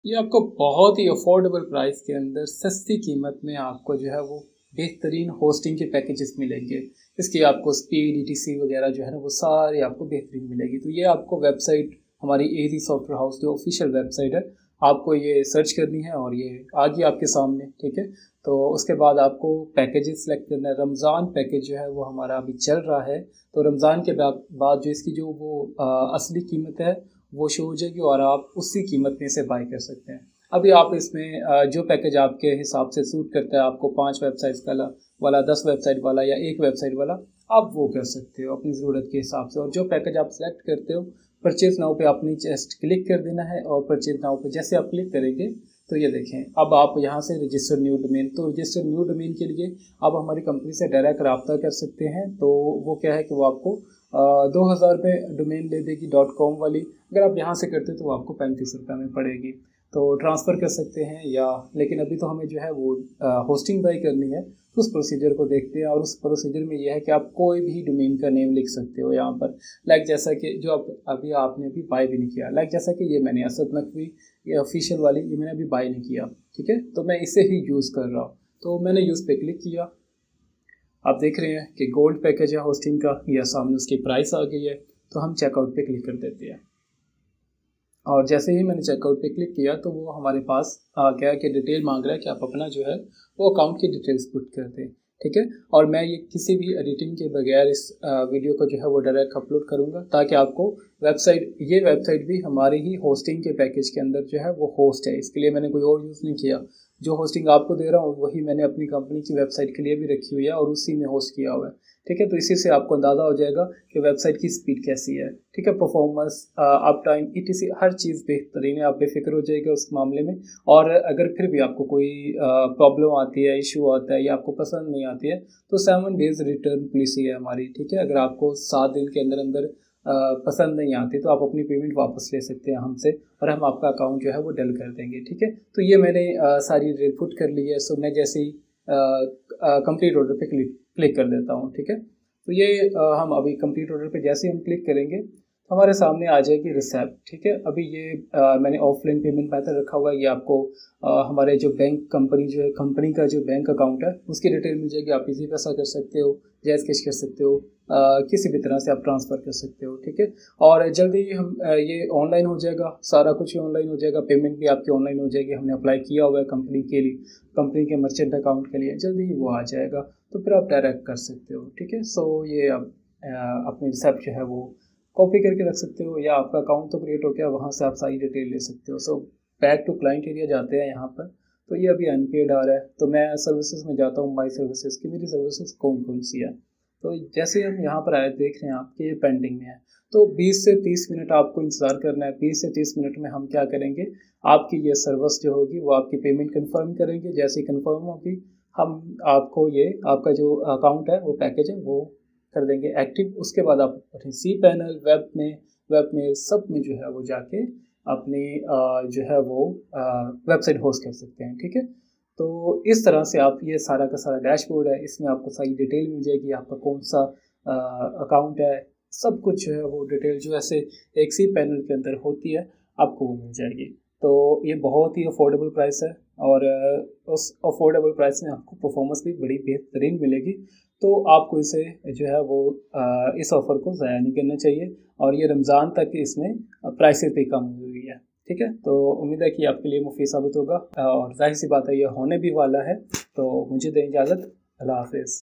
ये आपको बहुत ही अफोर्डेबल प्राइस के अंदर सस्ती कीमत में आपको जो है वो बेहतरीन होस्टिंग के पैकेजेस मिलेंगे। इसकी आपको स्पीड ईटीसी वगैरह जो है ना वो सारी आपको बेहतरीन मिलेगी। तो ये आपको वेबसाइट हमारी एजी सॉफ्टवेयर हाउस जो ऑफिशियल वेबसाइट है, आपको ये सर्च करनी है और ये आ गई आपके सामने। ठीक है, तो उसके बाद आपको पैकेजेस सेलेक्ट करना है। रमज़ान पैकेज जो है वो हमारा अभी चल रहा है, तो रमज़ान के बाद जो इसकी जो वो असली कीमत है वो शो हो जाएगी और आप उसी कीमत में इसे बाय कर सकते हैं। अभी आप इसमें जो पैकेज आपके हिसाब से सूट करता है, आपको 5 वेबसाइट्स वाला 10 वेबसाइट वाला या एक वेबसाइट वाला, आप वो कर सकते हो अपनी ज़रूरत के हिसाब से। और जो पैकेज आप सेलेक्ट करते हो, परचेज नाउ पे आपने जस्ट क्लिक कर देना है और परचेज नाउ पे जैसे आप क्लिक करेंगे तो ये देखें अब आप यहाँ से रजिस्टर न्यू डोमेन, तो रजिस्टर न्यू डोमेन के लिए आप हमारी कंपनी से डायरेक्ट रब्ता कर सकते हैं। तो वो क्या है कि वो आपको 2000 में डोमेन दे देगी .com वाली। अगर आप यहाँ से करते हो तो वो आपको 35 रुपये में पड़ेगी, तो ट्रांसफ़र कर सकते हैं या, लेकिन अभी तो हमें जो है वो होस्टिंग बाई करनी है, तो उस प्रोसीजर को देखते हैं। और उस प्रोसीजर में यह है कि आप कोई भी डोमेन का नेम लिख सकते हो यहाँ पर, लाइक जैसा कि जो आप आपने अभी बाई भी नहीं किया, लाइक जैसा कि ये मैंने असद नकवी ये ऑफिशियल वाली ये मैंने अभी बाई नहीं किया। ठीक है, तो मैं इसे ही यूज़ कर रहा हूँ, तो मैंने यूज़ पे क्लिक किया। आप देख रहे हैं कि गोल्ड पैकेज है होस्टिंग का, या सामने उसकी प्राइस आ गई है। तो हम चेकआउट पे क्लिक कर देते हैं और जैसे ही मैंने चेकआउट पे क्लिक किया तो वो हमारे पास आ गया कि डिटेल मांग रहा है कि आप अपना जो है वो अकाउंट की डिटेल्स पुट कर दें। ठीक है, और मैं ये किसी भी एडिटिंग के बगैर इस वीडियो को जो है वो डायरेक्ट अपलोड करूँगा, ताकि आपको ये वेबसाइट भी हमारे ही होस्टिंग के पैकेज के अंदर जो है वो होस्ट है। इसके लिए मैंने कोई और यूज़ नहीं किया। जो होस्टिंग आपको दे रहा हूँ वही मैंने अपनी कंपनी की वेबसाइट के लिए भी रखी हुई है और उसी में होस्ट किया हुआ है। ठीक है, तो इसी से आपको अंदाज़ा हो जाएगा कि वेबसाइट की स्पीड कैसी है। ठीक है, परफॉर्मेंस, अप टाइम, ईटीसी हर चीज़ बेहतरीन है, आप बेफिक्र हो जाएगा उस मामले में। और अगर फिर भी आपको कोई प्रॉब्लम आती है, इशू आता है या आपको पसंद नहीं आती है, तो 7 डेज़ रिटर्न पॉलिसी है हमारी। ठीक है, अगर आपको 7 दिन के अंदर अंदर पसंद नहीं आती तो आप अपनी पेमेंट वापस ले सकते हैं हमसे और हम आपका अकाउंट जो है वो डल कर देंगे। ठीक है, तो ये मैंने सारी डिटेल पुट कर ली है। सो मैं जैसे ही कंप्लीट ऑर्डर पे क्लिक कर देता हूँ। ठीक है, तो ये हम अभी कंप्लीट ऑर्डर पे जैसे ही हम क्लिक करेंगे तो हमारे सामने आ जाएगी रिसिप्ट। ठीक है, अभी ये मैंने ऑफलाइन पेमेंट मेथड रखा हुआ है। ये आपको हमारे जो कंपनी का जो बैंक अकाउंट है उसकी डिटेल मिल जाएगी। आप इजी पैसा कर सकते हो, जैज़ कैश कर सकते हो, किसी भी तरह से आप ट्रांसफ़र कर सकते हो। ठीक है, और जल्दी ही हम ये ऑनलाइन हो जाएगा, सारा कुछ ही ऑनलाइन हो जाएगा, पेमेंट भी आपकी ऑनलाइन हो जाएगी। हमने अप्लाई किया हुआ है कंपनी के लिए, कंपनी के मर्चेंट अकाउंट के लिए, जल्दी ही वो आ जाएगा, तो फिर आप डायरेक्ट कर सकते हो। ठीक है, सो ये आप अपनी रिसिप्ट जो है वो कॉपी करके रख सकते हो, या आपका अकाउंट तो क्रिएट हो गया, वहाँ से आप सारी डिटेल ले सकते हो। So back to client area जाते हैं यहाँ पर। तो ये अभी अनपेड आ रहा है, तो मैं सर्विसेज में जाता हूँ, माई सर्विसेज की मेरी सर्विसेज कौन कौन सी है। तो जैसे हम यहाँ पर आए देख रहे हैं आपके ये पेंडिंग में है, तो 20 से 30 मिनट आपको इंतज़ार करना है। 20 से 30 मिनट में हम क्या करेंगे, आपकी ये सर्विस जो होगी वो आपकी पेमेंट कंफर्म करेंगे। जैसे ही कंफर्म होगी हम आपको ये आपका जो अकाउंट है वो पैकेज है वो कर देंगे एक्टिव। उसके बाद आप सी पैनल, वेब में सब में जो है वो जाके अपनी जो है वो वेबसाइट होस्ट कर सकते हैं। ठीक है, तो इस तरह से आप ये सारा का सारा डैशबोर्ड है, इसमें आपको सारी डिटेल मिल जाएगी, आपका कौन सा अकाउंट है, सब कुछ जो है वो डिटेल जो ऐसे एक सी पैनल के अंदर होती है आपको वो मिल जाएगी। तो ये बहुत ही अफोर्डेबल प्राइस है और उस अफोर्डेबल प्राइस में आपको परफॉर्मेंस भी बड़ी बेहतरीन मिलेगी। तो आपको इसे जो है वो इस ऑफ़र को ज़ाया नहीं करना चाहिए, और ये रमज़ान तक इसमें प्राइसेस भी कम हुई है। ठीक है, तो उम्मीद है कि आपके लिए मुफीद साबित होगा और जाहिर सी बात है ये होने भी वाला है। तो मुझे दें इजाज़त, अल्लाह हाफ़िज़।